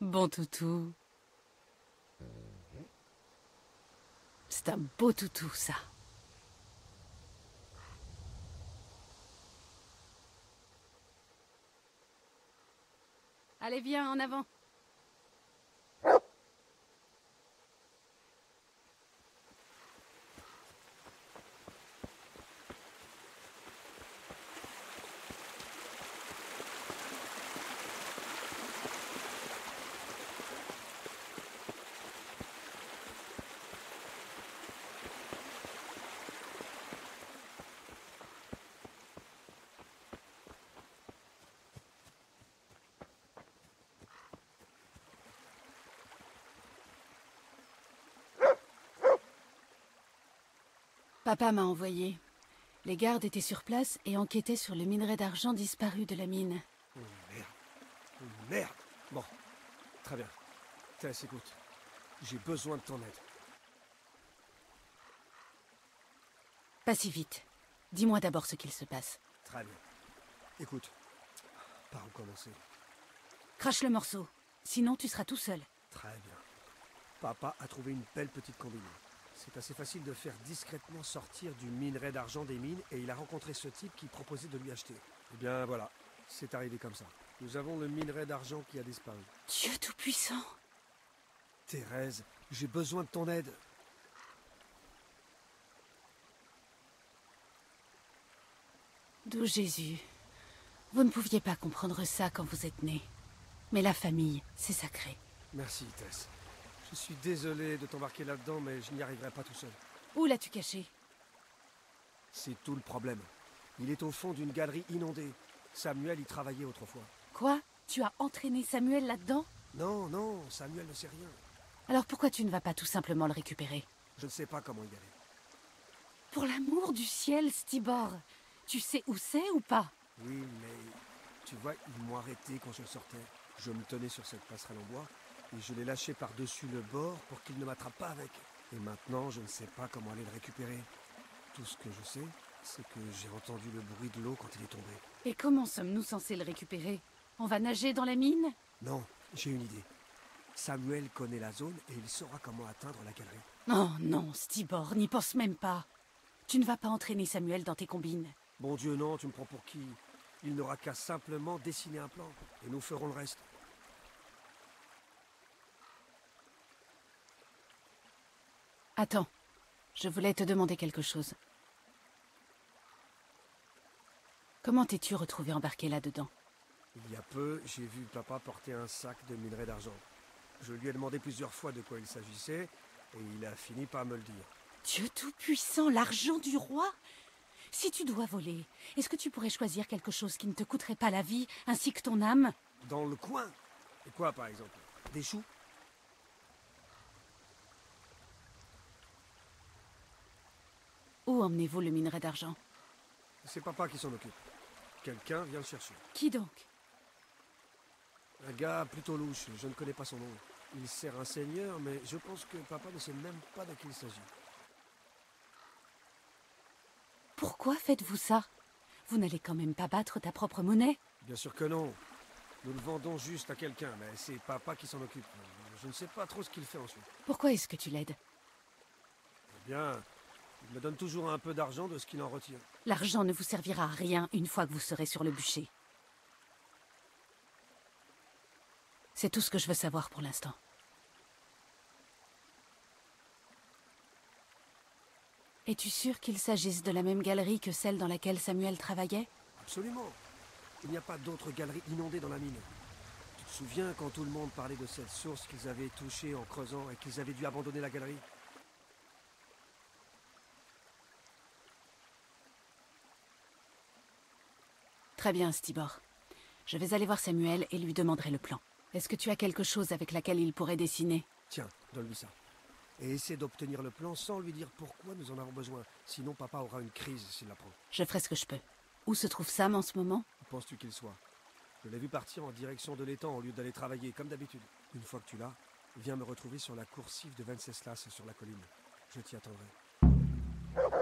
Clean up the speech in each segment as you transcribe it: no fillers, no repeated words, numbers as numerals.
Bon toutou. C'est un beau toutou, ça. Allez, viens, en avant. Papa m'a envoyé. Les gardes étaient sur place et enquêtaient sur le minerai d'argent disparu de la mine. Oh merde. Oh merde. Bon, très bien. Tess, écoute. J'ai besoin de ton aide. Pas si vite. Dis-moi d'abord ce qu'il se passe. Très bien. Écoute, par où commencer? Crache le morceau. Sinon, tu seras tout seul. Très bien. Papa a trouvé une belle petite combine. C'est assez facile de faire discrètement sortir du minerai d'argent des mines et il a rencontré ce type qui proposait de lui acheter. Eh bien voilà, c'est arrivé comme ça. Nous avons le minerai d'argent qui a disparu. Dieu tout-puissant. Thérèse, j'ai besoin de ton aide. D'où Jésus. Vous ne pouviez pas comprendre ça quand vous êtes né. Mais la famille, c'est sacré. Merci, Tess. Je suis désolé de t'embarquer là-dedans, mais je n'y arriverai pas tout seul. Où l'as-tu caché? C'est tout le problème. Il est au fond d'une galerie inondée. Samuel y travaillait autrefois. Quoi? Tu as entraîné Samuel là-dedans? Non, non, Samuel ne sait rien. Alors pourquoi tu ne vas pas tout simplement le récupérer? Je ne sais pas comment y aller. Pour l'amour du ciel, Stibor. Tu sais où c'est ou pas? Oui, mais tu vois, ils m'ont arrêté quand je sortais. Je me tenais sur cette passerelle en bois et je l'ai lâché par-dessus le bord pour qu'il ne m'attrape pas avec. Et maintenant, je ne sais pas comment aller le récupérer. Tout ce que je sais, c'est que j'ai entendu le bruit de l'eau quand il est tombé. Et comment sommes-nous censés le récupérer? On va nager dans la mine? Non, j'ai une idée. Samuel connaît la zone et il saura comment atteindre la galerie. Oh non, Stibor, n'y pense même pas. Tu ne vas pas entraîner Samuel dans tes combines. Bon Dieu, non, tu me prends pour qui? Il n'aura qu'à simplement dessiner un plan et nous ferons le reste. Attends, je voulais te demander quelque chose. Comment t'es-tu retrouvé embarqué là-dedans? Il y a peu, j'ai vu papa porter un sac de minerai d'argent. Je lui ai demandé plusieurs fois de quoi il s'agissait et il a fini par me le dire. Dieu tout-puissant, l'argent du roi? Si tu dois voler, est-ce que tu pourrais choisir quelque chose qui ne te coûterait pas la vie, ainsi que ton âme? Dans le coin? Et quoi, par exemple? Des choux? Où emmenez-vous le minerai d'argent? C'est papa qui s'en occupe. Quelqu'un vient le chercher. Qui donc? Un gars plutôt louche, je ne connais pas son nom. Il sert un seigneur, mais je pense que papa ne sait même pas de qui il s'agit. Pourquoi faites-vous ça? Vous n'allez quand même pas battre ta propre monnaie? Bien sûr que non. Nous le vendons juste à quelqu'un, mais c'est papa qui s'en occupe. Je ne sais pas trop ce qu'il fait ensuite. Pourquoi est-ce que tu l'aides? Eh bien, il me donne toujours un peu d'argent de ce qu'il en retire. L'argent ne vous servira à rien une fois que vous serez sur le bûcher. C'est tout ce que je veux savoir pour l'instant. Es-tu sûr qu'il s'agisse de la même galerie que celle dans laquelle Samuel travaillait? Absolument. Il n'y a pas d'autre galerie inondée dans la mine. Tu te souviens quand tout le monde parlait de cette source qu'ils avaient touchée en creusant et qu'ils avaient dû abandonner la galerie? Très bien, Stibor. Je vais aller voir Samuel et lui demanderai le plan. Est-ce que tu as quelque chose avec laquelle il pourrait dessiner? Tiens, donne-lui ça. Et essaie d'obtenir le plan sans lui dire pourquoi nous en avons besoin. Sinon, papa aura une crise s'il l'apprend. Je ferai ce que je peux. Où se trouve Sam en ce moment? Où penses-tu qu'il soit? Je l'ai vu partir en direction de l'étang au lieu d'aller travailler, comme d'habitude. Une fois que tu l'as, viens me retrouver sur la coursive de Venceslas sur la colline. Je t'y attendrai.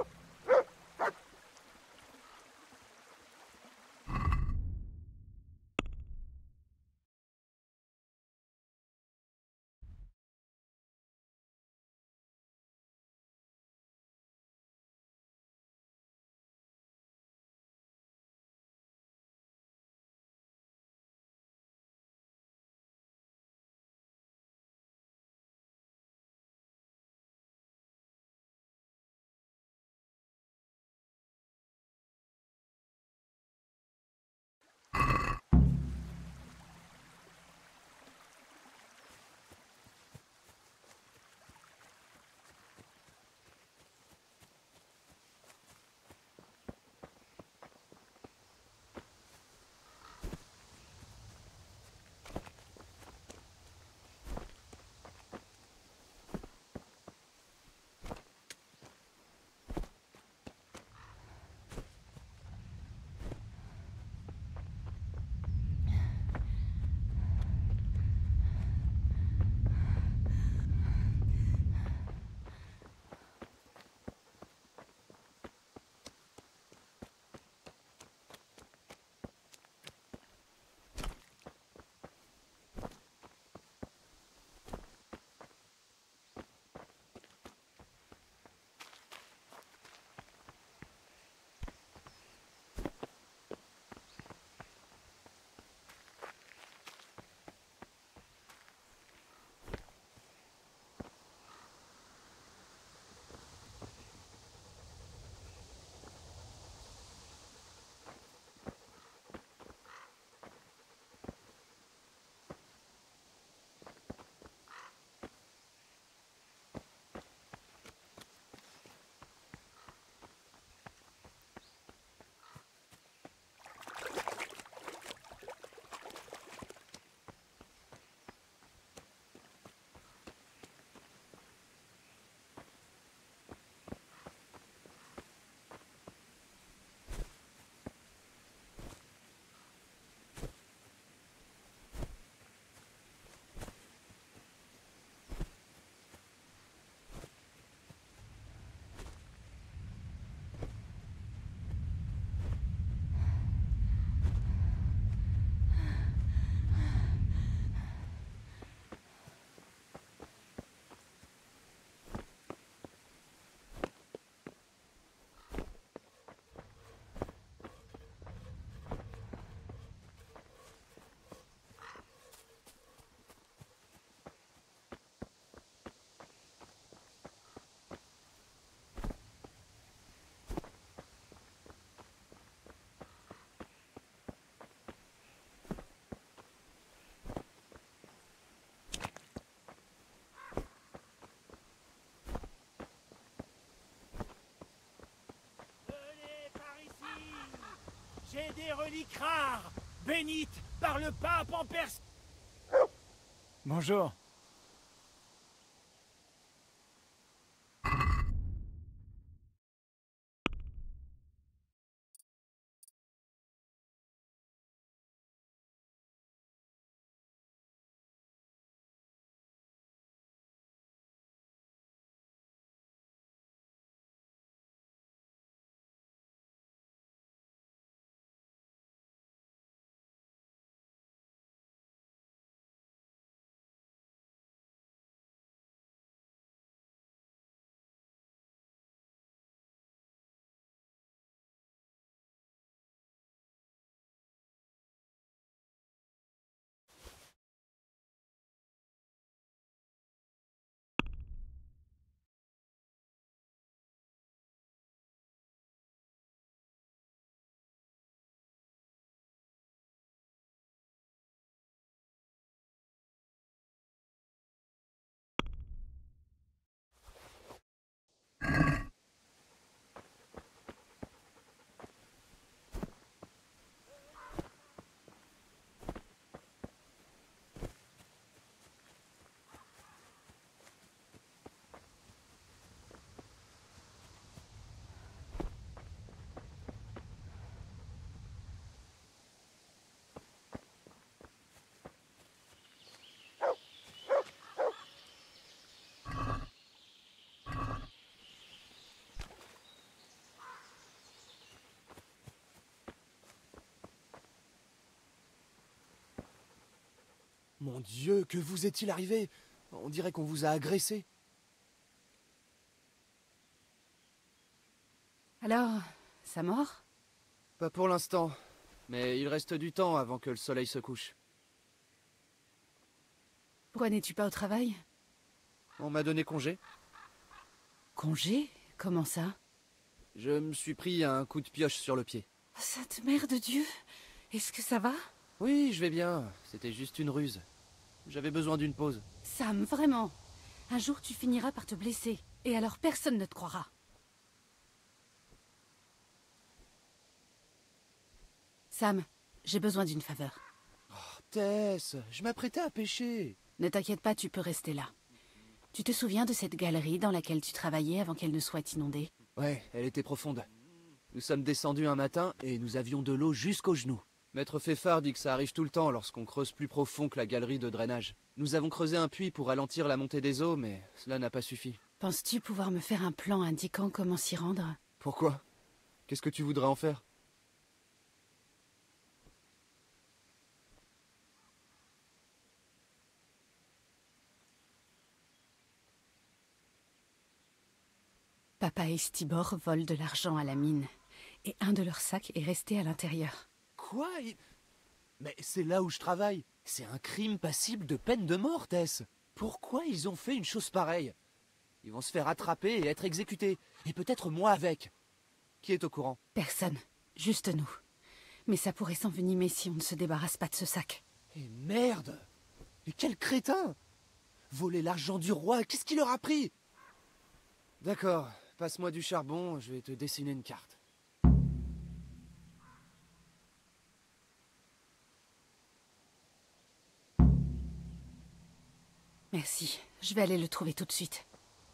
des reliques rares, bénites par le pape en personne. Bonjour. Mon Dieu, que vous est-il arrivé? On dirait qu'on vous a agressé. Alors, ça mord? Pas pour l'instant, mais il reste du temps avant que le soleil se couche. Pourquoi n'es-tu pas au travail? On m'a donné congé. Congé? Comment ça? Je me suis pris un coup de pioche sur le pied. Sainte Mère de Dieu! Est-ce que ça va? Oui, je vais bien. C'était juste une ruse. J'avais besoin d'une pause. Sam, vraiment. Un jour tu finiras par te blesser. Et alors personne ne te croira. Sam, j'ai besoin d'une faveur. Tess, je m'apprêtais à pêcher. Ne t'inquiète pas, tu peux rester là. Tu te souviens de cette galerie dans laquelle tu travaillais avant qu'elle ne soit inondée? Ouais, elle était profonde. Nous sommes descendus un matin et nous avions de l'eau jusqu'aux genoux. Maître Feffard dit que ça arrive tout le temps lorsqu'on creuse plus profond que la galerie de drainage. Nous avons creusé un puits pour ralentir la montée des eaux, mais cela n'a pas suffi. Penses-tu pouvoir me faire un plan indiquant comment s'y rendre? Pourquoi? Qu'est-ce que tu voudrais en faire? Papa et Stibor volent de l'argent à la mine. Et un de leurs sacs est resté à l'intérieur. Quoi? Mais c'est là où je travaille. C'est un crime passible de peine de mort, Tess. Pourquoi ils ont fait une chose pareille? Ils vont se faire attraper et être exécutés. Et peut-être moi avec. Qui est au courant? Personne. Juste nous. Mais ça pourrait s'envenimer si on ne se débarrasse pas de ce sac. Et merde! Mais quel crétin! Voler l'argent du roi, qu'est-ce qu'il leur a pris? D'accord, passe-moi du charbon, je vais te dessiner une carte. Merci. Je vais aller le trouver tout de suite.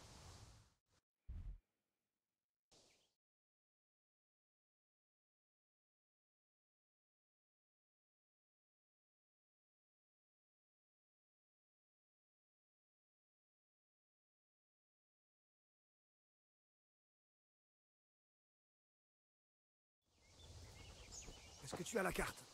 Est-ce que tu as la carte?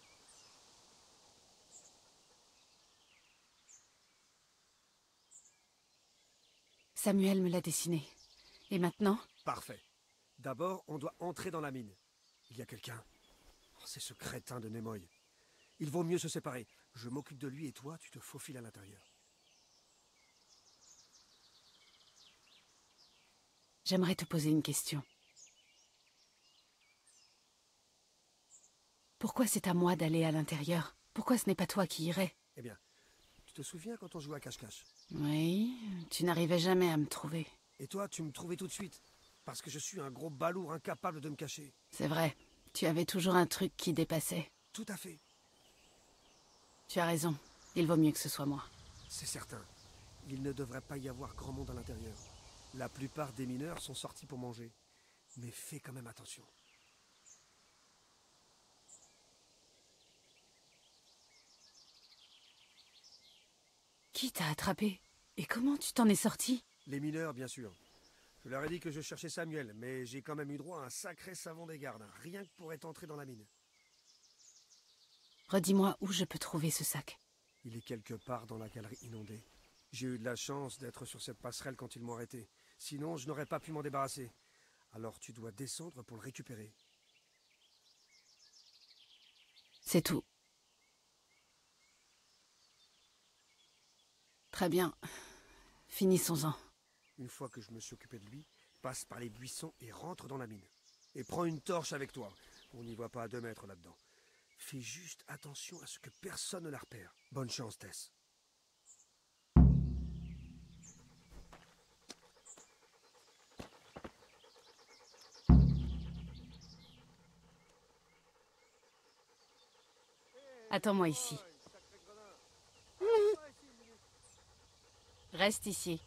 Samuel me l'a dessiné. Et maintenant? Parfait. D'abord, on doit entrer dans la mine. Il y a quelqu'un. Oh, c'est ce crétin de Nimoy. Il vaut mieux se séparer. Je m'occupe de lui et toi, tu te faufiles à l'intérieur. J'aimerais te poser une question. Pourquoi c'est à moi d'aller à l'intérieur? Pourquoi ce n'est pas toi qui irais? Eh bien, tu te souviens quand on jouait à cache-cache? Oui, tu n'arrivais jamais à me trouver. Et toi, tu me trouvais tout de suite. Parce que je suis un gros balourd incapable de me cacher. C'est vrai, Tu avais toujours un truc qui dépassait. Tout à fait. Tu as raison. Il vaut mieux que ce soit moi. C'est certain. Il ne devrait pas y avoir grand monde à l'intérieur. La plupart des mineurs sont sortis pour manger. Mais fais quand même attention. Qui t'a attrapé? Et comment tu t'en es sorti? Les mineurs, bien sûr. Je leur ai dit que je cherchais Samuel, mais j'ai quand même eu droit à un sacré savon des gardes, rien que pour être entré dans la mine. Redis-moi où je peux trouver ce sac. Il est quelque part dans la galerie inondée. J'ai eu de la chance d'être sur cette passerelle quand ils m'ont arrêté. Sinon, je n'aurais pas pu m'en débarrasser. Alors tu dois descendre pour le récupérer. C'est tout. Très bien. Finissons-en. Une fois que je me suis occupé de lui, passe par les buissons et rentre dans la mine. Et prends une torche avec toi. On n'y voit pas à 2 mètres là-dedans. Fais juste attention à ce que personne ne la repère. Bonne chance, Tess. Attends-moi ici. Reste ici.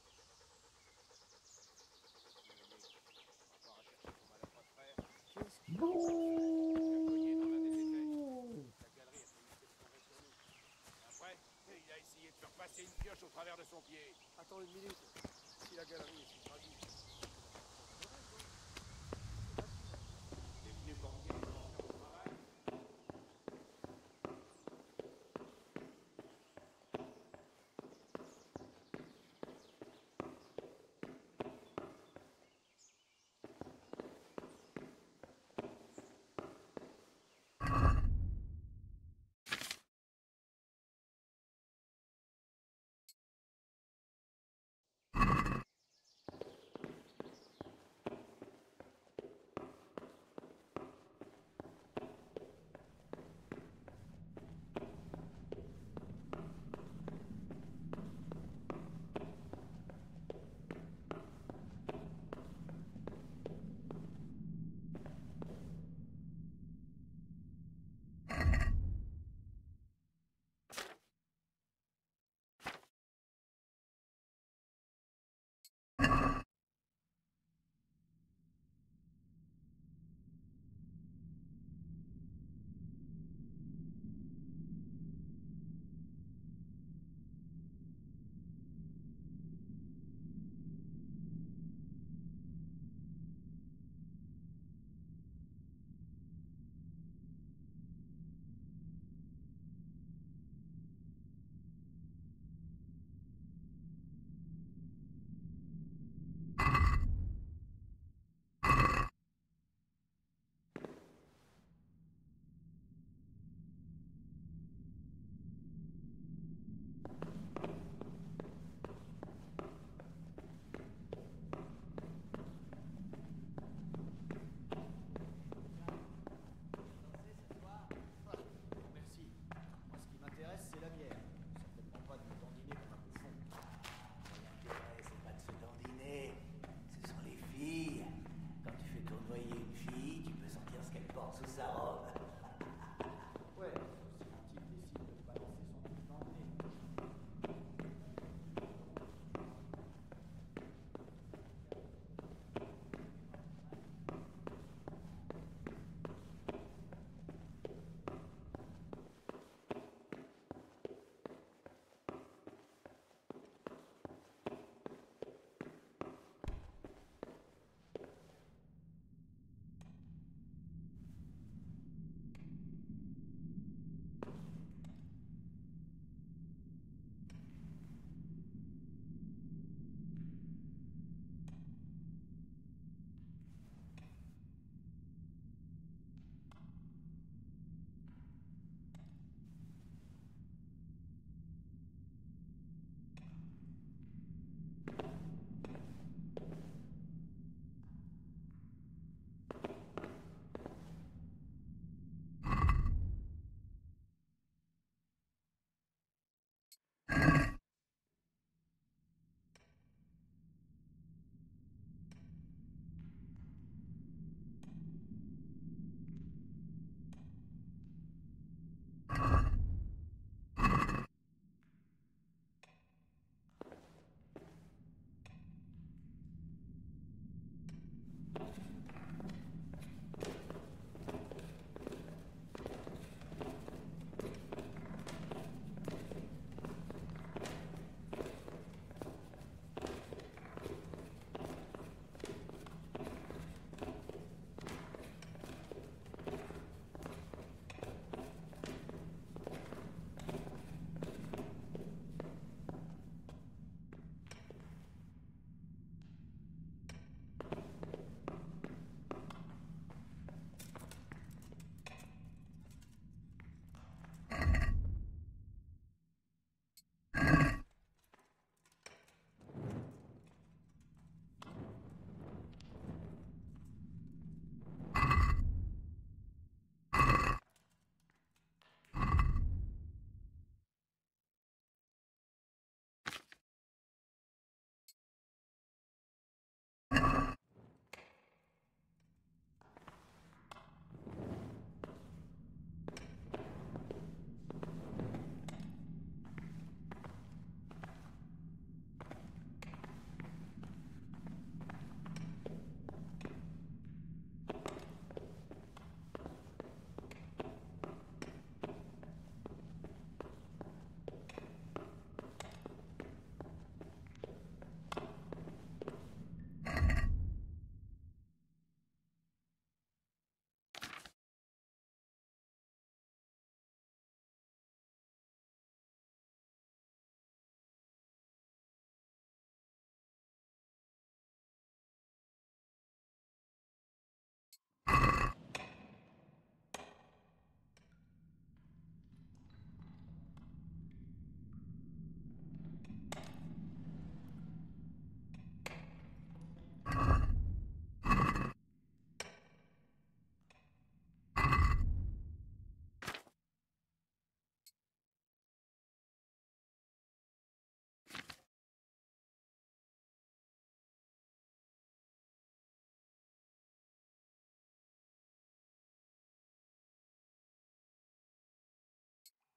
Après, il a essayé de faire passer une pioche au travers de son pied. Attends une minute. Si la galerie est fragile.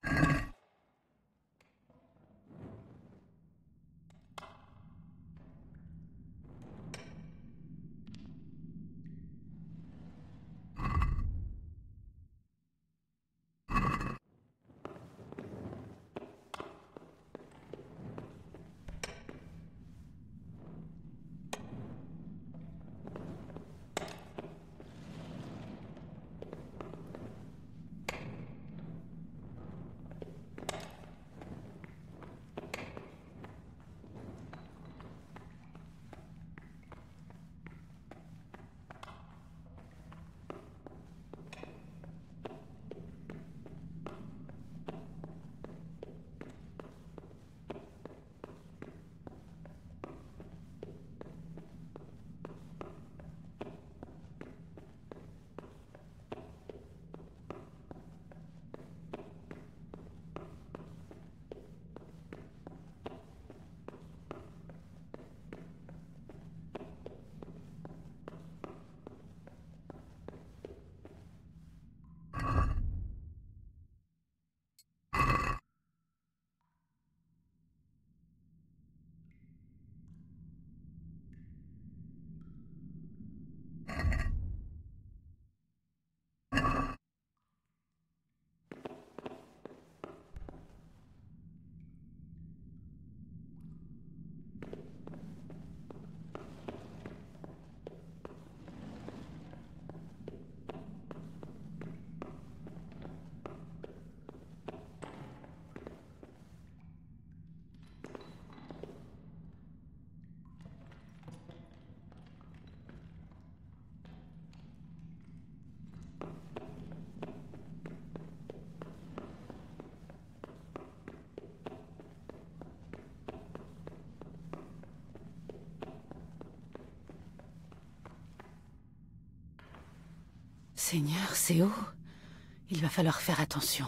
Seigneur, c'est haut. Il va falloir faire attention.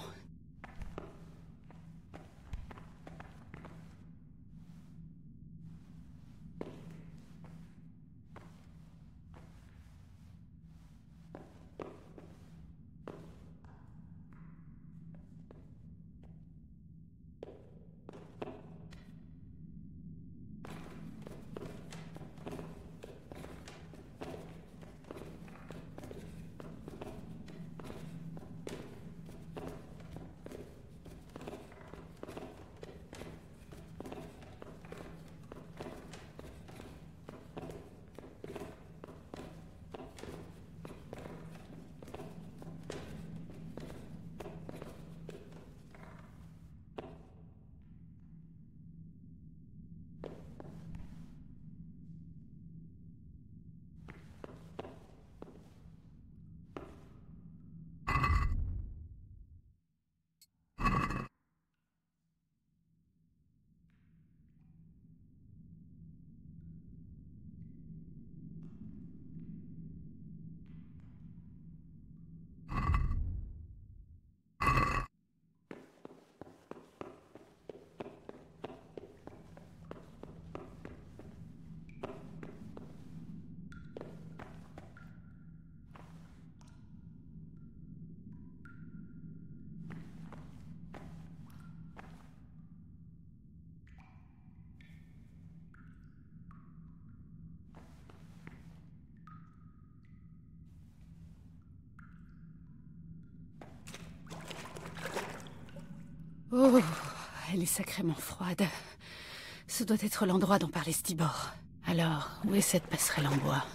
Oh, elle est sacrément froide. Ce doit être l'endroit dont parlait Stibor. Alors, où est cette passerelle en bois?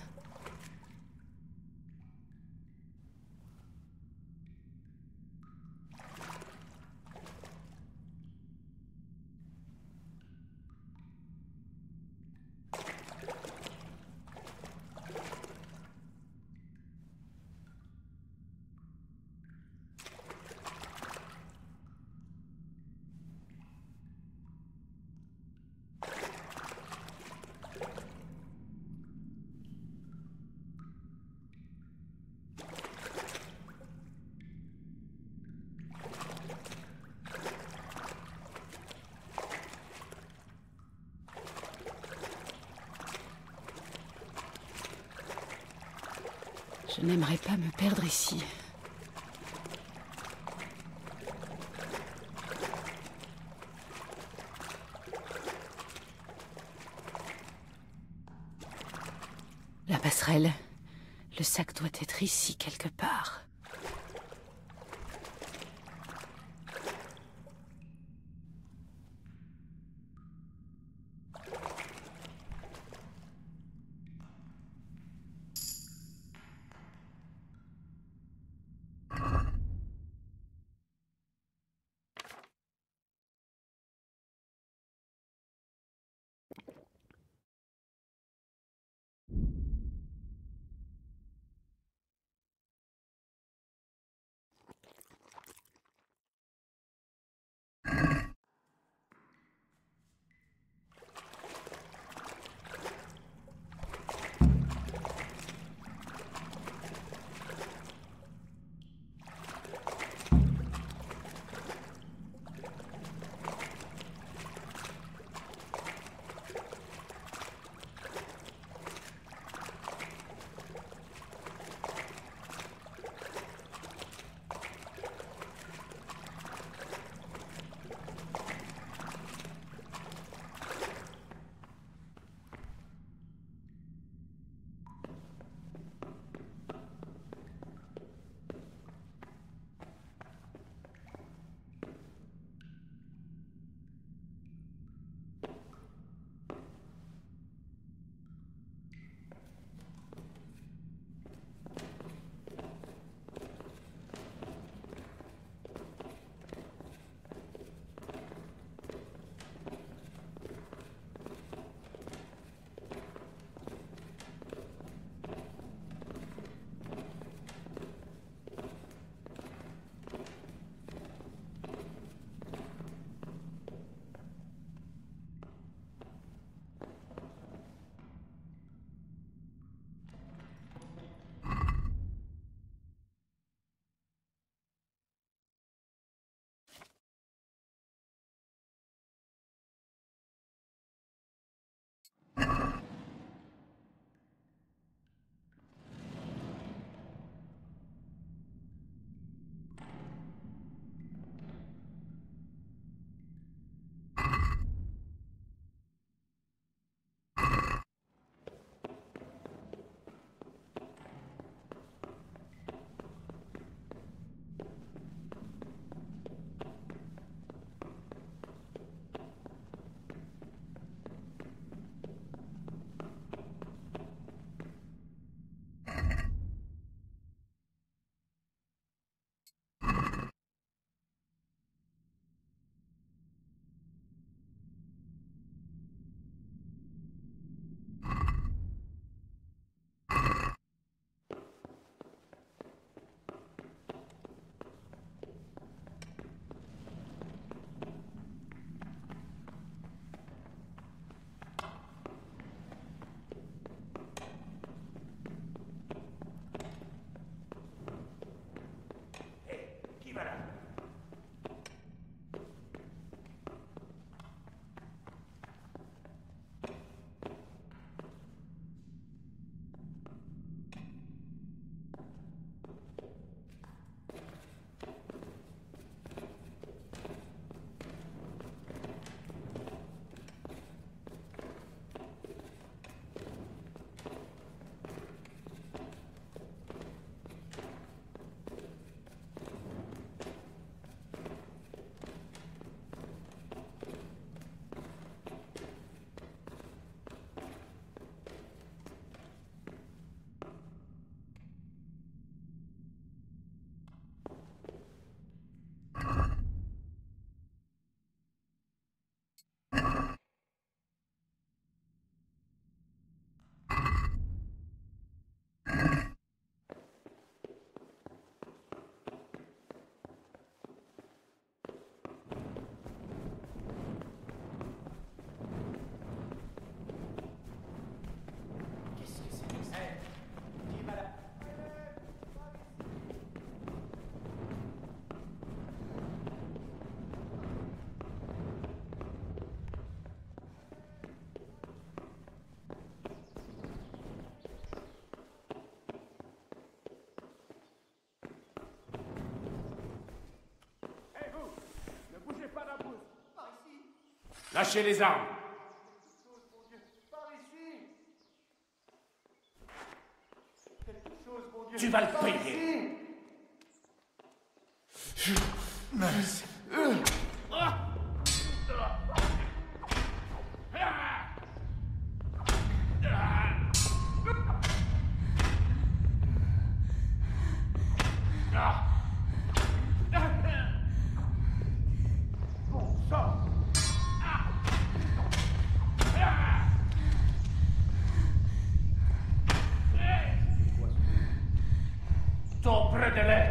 Je n'aimerais pas me perdre ici. La passerelle. Le sac doit être ici quelque part. Lâchez les armes. Tu vas le payer. Merci. Ton prédélai.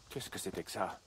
Qu'est-ce que c'était que ça?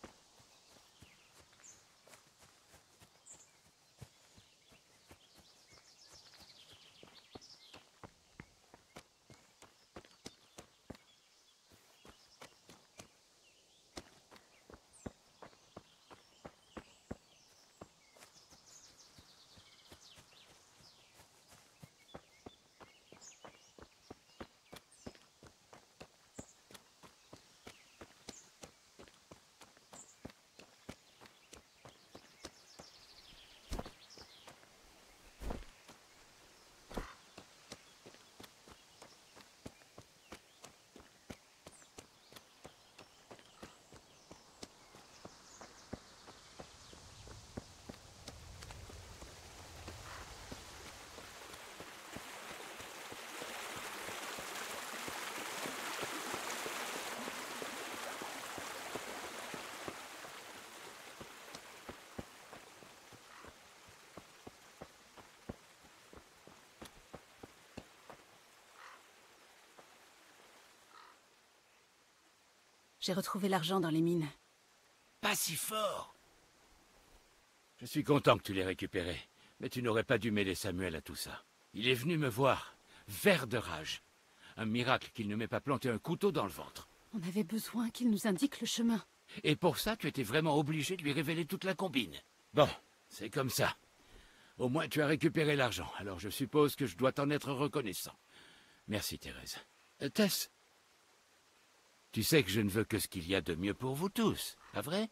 J'ai retrouvé l'argent dans les mines. Pas si fort. Je suis content que tu l'aies récupéré, mais tu n'aurais pas dû mêler Samuel à tout ça. Il est venu me voir, vert de rage. Un miracle qu'il ne m'ait pas planté un couteau dans le ventre. On avait besoin qu'il nous indique le chemin. Et pour ça, tu étais vraiment obligé de lui révéler toute la combine. Bon, c'est comme ça. Au moins, tu as récupéré l'argent, alors je suppose que je dois t'en être reconnaissant. Merci, Thérèse. Tess, tu sais que je ne veux que ce qu'il y a de mieux pour vous tous, pas vrai?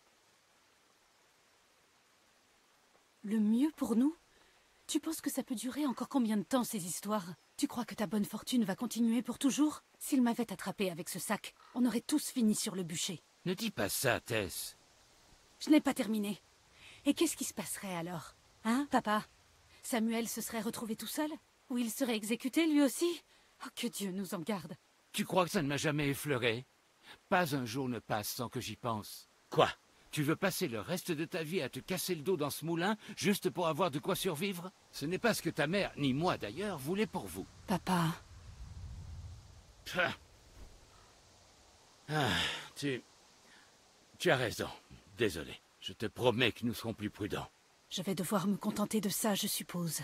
Le mieux pour nous? Tu penses que ça peut durer encore combien de temps, ces histoires? Tu crois que ta bonne fortune va continuer pour toujours? S'il m'avait attrapé avec ce sac, on aurait tous fini sur le bûcher. Ne dis pas ça, Tess. Je n'ai pas terminé. Et qu'est-ce qui se passerait alors? Hein, papa? Samuel se serait retrouvé tout seul? Ou il serait exécuté, lui aussi? Oh, que Dieu nous en garde. Tu crois que ça ne m'a jamais effleuré? Pas un jour ne passe sans que j'y pense. Quoi? Tu veux passer le reste de ta vie à te casser le dos dans ce moulin, juste pour avoir de quoi survivre? Ce n'est pas ce que ta mère, ni moi d'ailleurs, voulait pour vous. Papa... Pah. Ah, tu as raison. Désolé. Je te promets que nous serons plus prudents. Je vais devoir me contenter de ça, je suppose.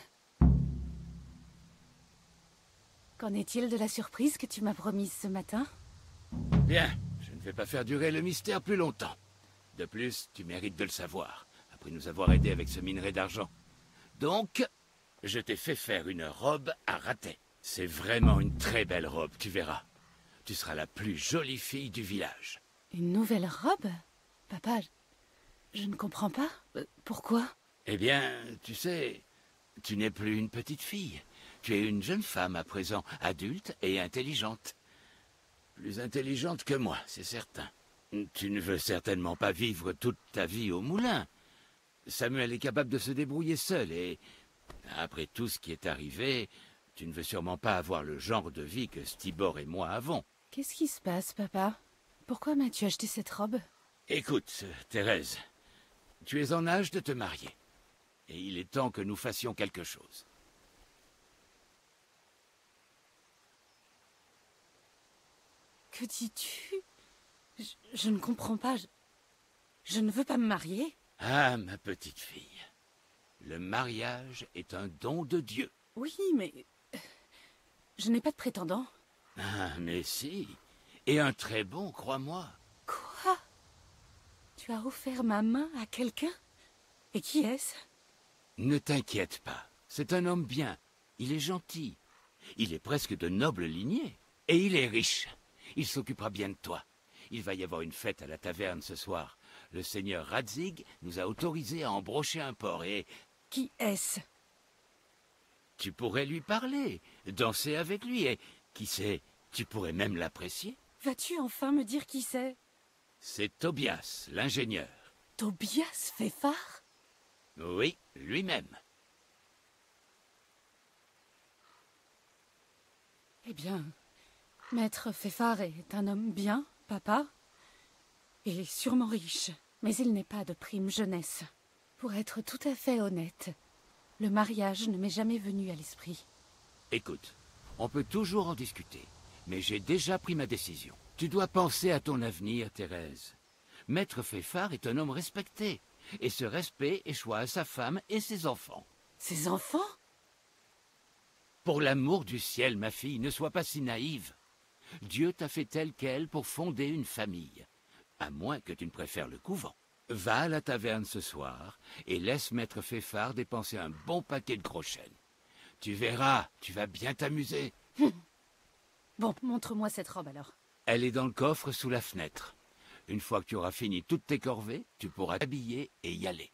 Qu'en est-il de la surprise que tu m'as promise ce matin? Bien, je ne vais pas faire durer le mystère plus longtemps. De plus, tu mérites de le savoir, après nous avoir aidés avec ce minerai d'argent. Donc, je t'ai fait faire une robe à ratet. C'est vraiment une très belle robe, tu verras. Tu seras la plus jolie fille du village. Une nouvelle robe? Papa, je ne comprends pas. Pourquoi? Eh bien, tu sais, tu n'es plus une petite fille. Tu es une jeune femme à présent, adulte et intelligente. Plus intelligente que moi, c'est certain. Tu ne veux certainement pas vivre toute ta vie au moulin. Samuel est capable de se débrouiller seul et, après tout ce qui est arrivé, tu ne veux sûrement pas avoir le genre de vie que Stibor et moi avons. Qu'est-ce qui se passe, papa? Pourquoi m'as-tu acheté cette robe? Écoute, Thérèse, tu es en âge de te marier. Et il est temps que nous fassions quelque chose. Que dis-tu? Je ne comprends pas. Je ne veux pas me marier. Ah, ma petite fille. Le mariage est un don de Dieu. Oui, mais... je n'ai pas de prétendant. Ah, mais si. Et un très bon, crois-moi. Quoi? Tu as offert ma main à quelqu'un? Et qui est-ce? Ne t'inquiète pas. C'est un homme bien. Il est gentil. Il est presque de noble lignée. Et il est riche. Il s'occupera bien de toi. Il va y avoir une fête à la taverne ce soir. Le seigneur Radzig nous a autorisé à embrocher un porc et... Qui est-ce? Tu pourrais lui parler, danser avec lui et, qui sait, tu pourrais même l'apprécier. Vas-tu enfin me dire qui c'est? C'est Tobias, l'ingénieur. Tobias Feffard? Oui, lui-même. Eh bien, Maître Feffard est un homme bien, papa, et sûrement riche. Mais il n'est pas de prime jeunesse. Pour être tout à fait honnête, le mariage ne m'est jamais venu à l'esprit. Écoute, on peut toujours en discuter, mais j'ai déjà pris ma décision. Tu dois penser à ton avenir, Thérèse. Maître Feffard est un homme respecté, et ce respect échoit à sa femme et ses enfants. Ses enfants? Pour l'amour du ciel, ma fille, ne sois pas si naïve. Dieu t'a fait telle qu'elle pour fonder une famille, à moins que tu ne préfères le couvent. Va à la taverne ce soir et laisse Maître Feffard dépenser un bon paquet de groschen. Tu verras, tu vas bien t'amuser. Bon, montre-moi cette robe alors. Elle est dans le coffre sous la fenêtre. Une fois que tu auras fini toutes tes corvées, tu pourras t'habiller et y aller.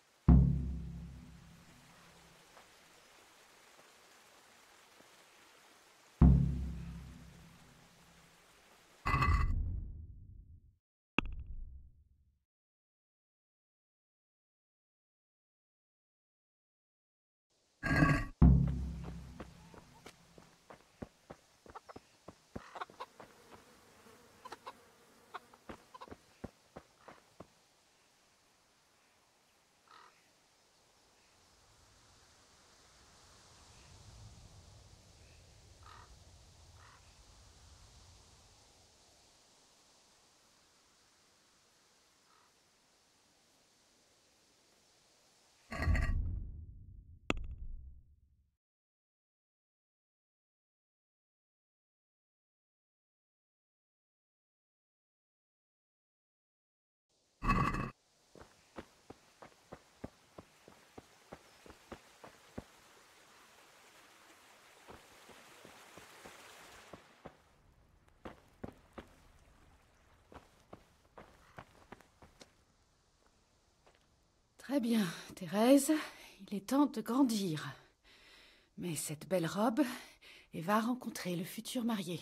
Très bien, Thérèse, il est temps de grandir. Mets cette belle robe et va rencontrer le futur marié.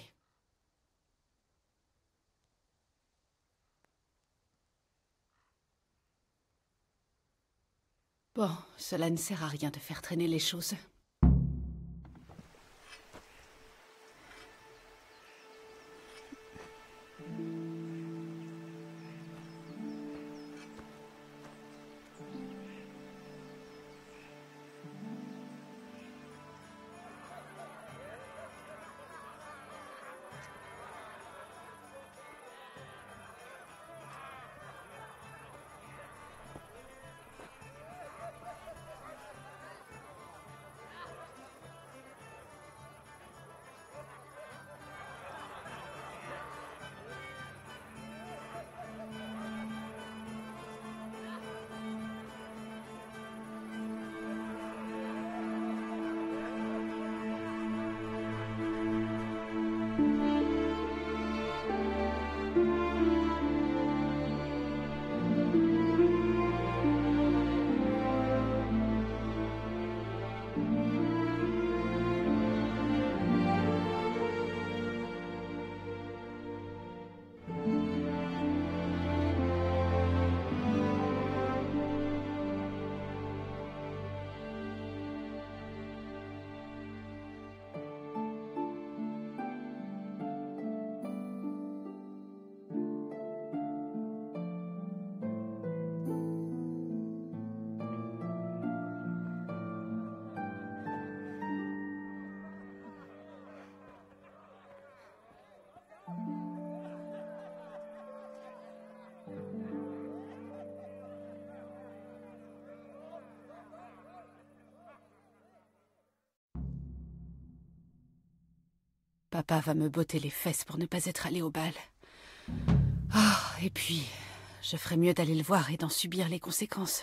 Bon, cela ne sert à rien de faire traîner les choses. Papa va me botter les fesses pour ne pas être allé au bal. Ah, et puis, je ferais mieux d'aller le voir et d'en subir les conséquences.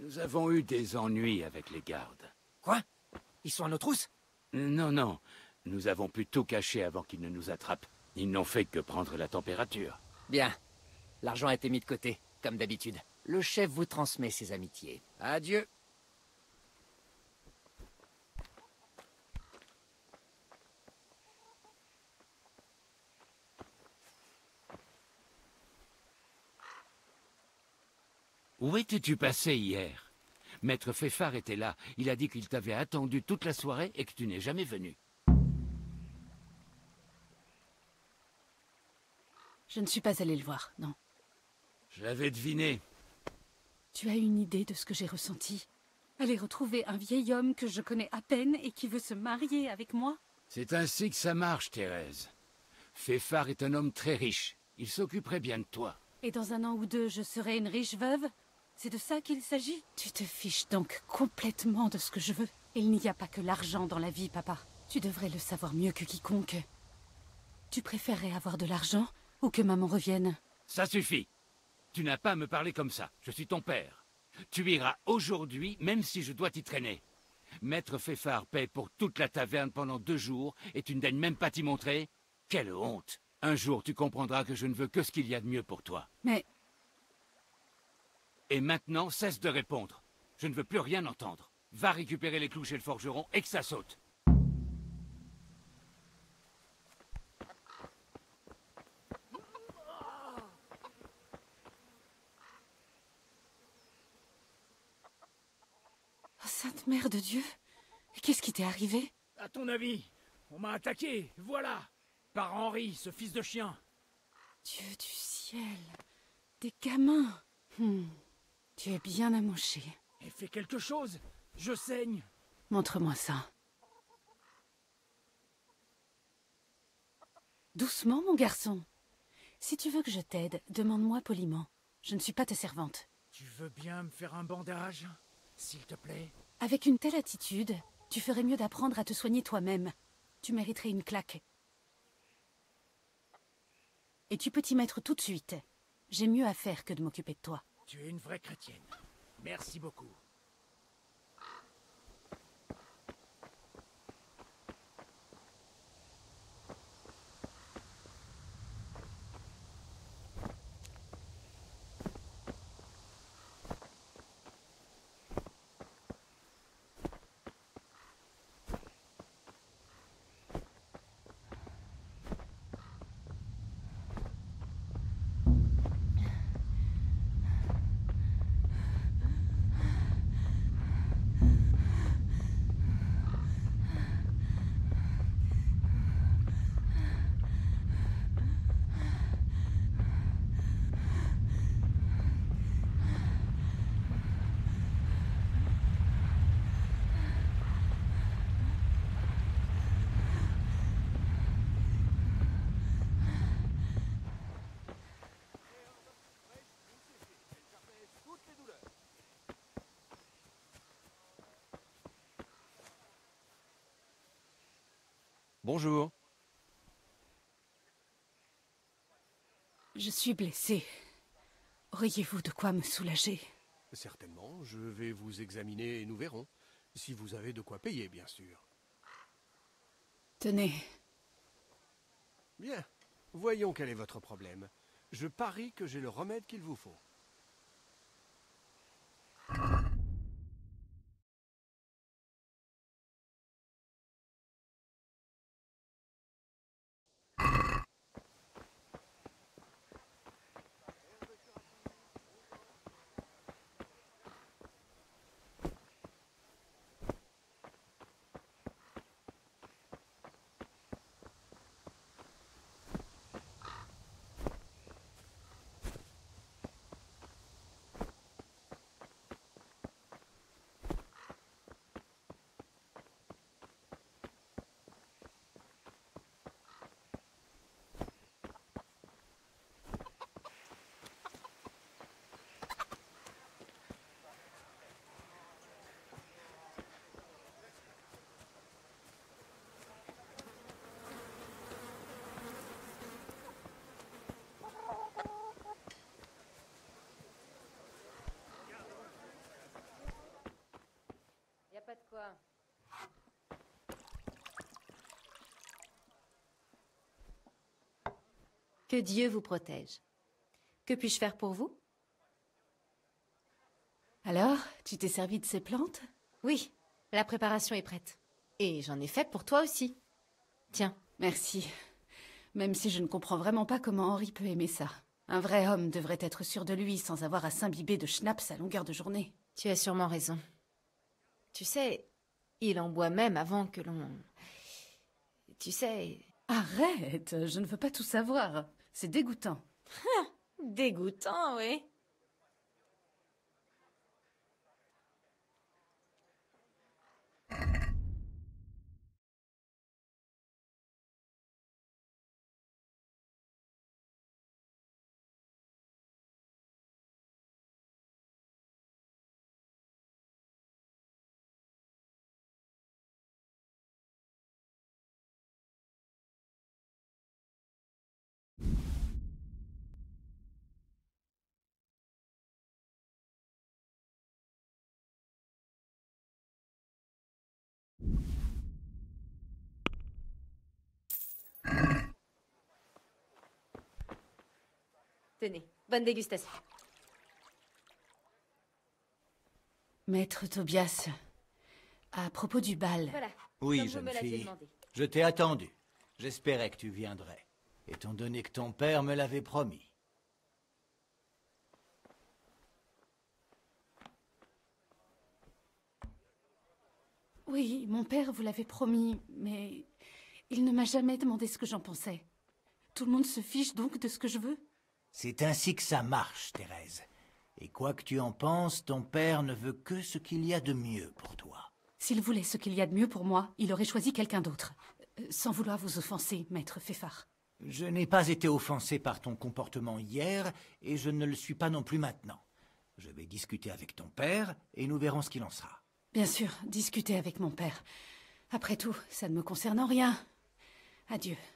Nous avons eu des ennuis avec les gardes. Quoi? Ils sont à nos trousses? Non, non. Nous avons pu tout cacher avant qu'ils ne nous attrapent. Ils n'ont fait que prendre la température. Bien. L'argent a été mis de côté, comme d'habitude. Le chef vous transmet ses amitiés. Adieu. Où étais-tu passé hier? Maître Feffard était là. Il a dit qu'il t'avait attendu toute la soirée et que tu n'es jamais venu. Je ne suis pas allée le voir, non. Je l'avais deviné. Tu as une idée de ce que j'ai ressenti? Aller retrouver un vieil homme que je connais à peine et qui veut se marier avec moi? C'est ainsi que ça marche, Thérèse. Feffard est un homme très riche. Il s'occuperait bien de toi. Et dans 1 an ou 2, je serai une riche veuve? C'est de ça qu'il s'agit? Tu te fiches donc complètement de ce que je veux. Il n'y a pas que l'argent dans la vie, papa. Tu devrais le savoir mieux que quiconque. Tu préférerais avoir de l'argent ou que maman revienne? Ça suffit. Tu n'as pas à me parler comme ça. Je suis ton père. Tu iras aujourd'hui, même si je dois t'y traîner. Maître Feffard paie pour toute la taverne pendant 2 jours et tu ne daignes même pas t'y montrer? Quelle honte! Un jour, tu comprendras que je ne veux que ce qu'il y a de mieux pour toi. Mais... Et maintenant, cesse de répondre. Je ne veux plus rien entendre. Va récupérer les clous chez le forgeron et que ça saute. Oh, Sainte Mère de Dieu! Qu'est-ce qui t'est arrivé? À ton avis, on m'a attaqué, voilà. Par Henri, ce fils de chien. Dieu du ciel! Des gamins! Tu es bien amoché. Et fais quelque chose, je saigne. Montre-moi ça. Doucement, mon garçon. Si tu veux que je t'aide, demande-moi poliment. Je ne suis pas ta servante. Tu veux bien me faire un bandage, s'il te plaît? Avec une telle attitude, tu ferais mieux d'apprendre à te soigner toi-même. Tu mériterais une claque. Et tu peux t'y mettre tout de suite. J'ai mieux à faire que de m'occuper de toi. Tu es une vraie chrétienne. Merci beaucoup. Bonjour. Je suis blessée. Auriez-vous de quoi me soulager? Certainement, je vais vous examiner et nous verrons. Si vous avez de quoi payer, bien sûr. Tenez. Bien. Voyons quel est votre problème. Je parie que j'ai le remède qu'il vous faut. Quoi? Que Dieu vous protège. Que puis-je faire pour vous? Alors, tu t'es servi de ces plantes? Oui, la préparation est prête. Et j'en ai fait pour toi aussi. Tiens. Merci. Même si je ne comprends vraiment pas comment Henri peut aimer ça. Un vrai homme devrait être sûr de lui sans avoir à s'imbiber de schnapps à longueur de journée. Tu as sûrement raison. Tu sais, il en boit même avant que l'on... Tu sais... Arrête, je ne veux pas tout savoir. C'est dégoûtant. Dégoûtant, oui. Tenez, bonne dégustation. Maître Tobias, à propos du bal... Voilà. Oui, comme vous jeune me l'aviez fille. demandé. Je t'ai attendu. J'espérais que tu viendrais, étant donné que ton père me l'avait promis. Oui, mon père vous l'avait promis, mais il ne m'a jamais demandé ce que j'en pensais. Tout le monde se fiche donc de ce que je veux? C'est ainsi que ça marche, Thérèse. Et quoi que tu en penses, ton père ne veut que ce qu'il y a de mieux pour toi. S'il voulait ce qu'il y a de mieux pour moi, il aurait choisi quelqu'un d'autre. Sans vouloir vous offenser, maître Féfard. Je n'ai pas été offensé par ton comportement hier, et je ne le suis pas non plus maintenant. Je vais discuter avec ton père, et nous verrons ce qu'il en sera. Bien sûr, discutez avec mon père. Après tout, ça ne me concerne en rien. Adieu.